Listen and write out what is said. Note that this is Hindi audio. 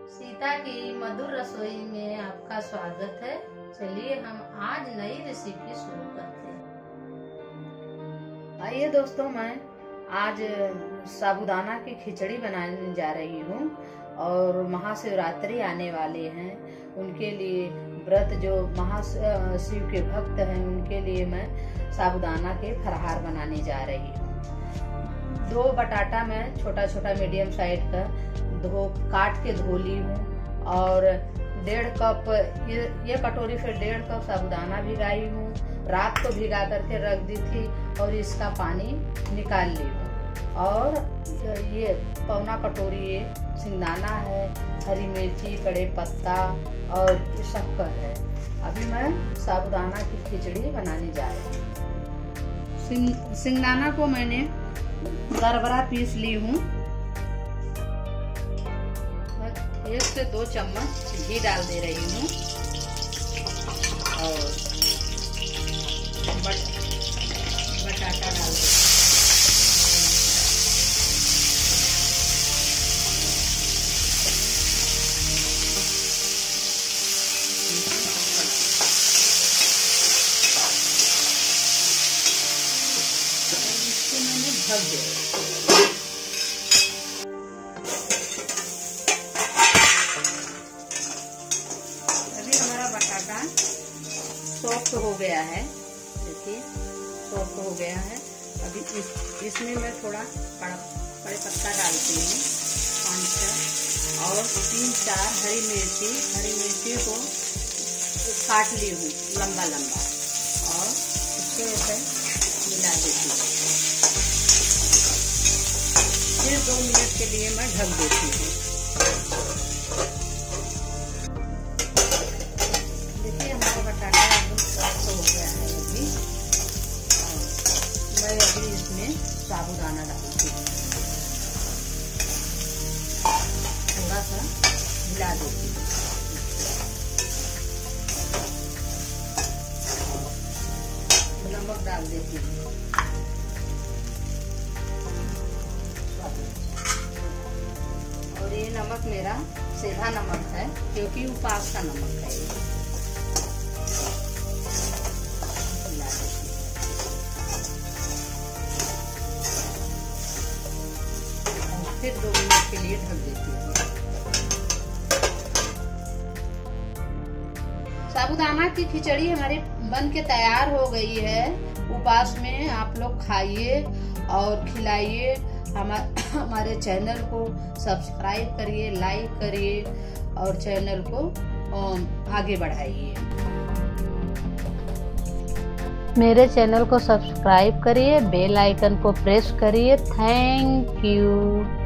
सीता की मधुर रसोई में आपका स्वागत है। चलिए हम आज नई रेसिपी शुरू करते हैं। आइए दोस्तों, मैं आज साबूदाना की खिचड़ी बनाने जा रही हूँ और महाशिवरात्रि आने वाले हैं। उनके लिए व्रत जो महाशिव के भक्त हैं उनके लिए मैं साबूदाना के फलाहार बनाने जा रही हूँ। 2 बटाटा मैं छोटा छोटा मीडियम साइज का काट के धो ली हूँ और 1.5 कप ये कटोरी फिर 1.5 कप साबूदाना भिगाई हूँ। रात को भिगा करके रख दी थी और इसका पानी निकाल ली हूँ। और ये 1/4 कटोरी ये सिंगदाना है, हरी मिर्ची, कड़े पत्ता और शक्कर है। अभी मैं साबूदाना की खिचड़ी बनाने जा रही हूँ। सिंगदाना को मैंने दरबरा पीस ली हूँ। 1 से 2 चम्मच घी डाल दे रही हूँ और बटाटा डाल दे। इसको मैंने ढक दिया। सॉफ्ट हो गया है, देखिए सॉफ्ट हो गया है। अभी इसमें मैं थोड़ा कड़े पत्ता डालती हूँ 5-6 और 3-4 हरी मिर्ची को काट ली हूँ लंबा लंबा और इसको ऐसे मिला देती हूँ। फिर 2 मिनट के लिए मैं ढक देती हूँ। मैं अभी इसमें साबूदाना डालती हूँ, थोड़ा सा मिला देती हूँ। नमक डाल देती हूँ और ये नमक मेरा सीधा नमक है क्योंकि उपवास का नमक है ये। फिर 2 मिनट के लिए ढक देती हूँ। साबूदाना की खिचड़ी हमारी बन के तैयार हो गई है। उपवास में आप लोग खाइए और खिलाइए। हमारे चैनल को सब्सक्राइब करिए, लाइक करिए और चैनल को आगे बढ़ाइए। मेरे चैनल को सब्सक्राइब करिए, बेल आइकन को प्रेस करिए। Thank you.